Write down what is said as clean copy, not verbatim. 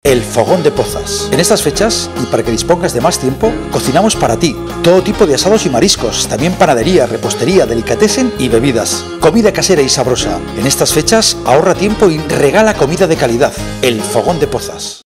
El Fogón de Pozas. En estas fechas, y para que dispongas de más tiempo, cocinamos para ti todo tipo de asados y mariscos, también panadería, repostería, delicatessen y bebidas. Comida casera y sabrosa. En estas fechas, ahorra tiempo y regala comida de calidad. El Fogón de Pozas.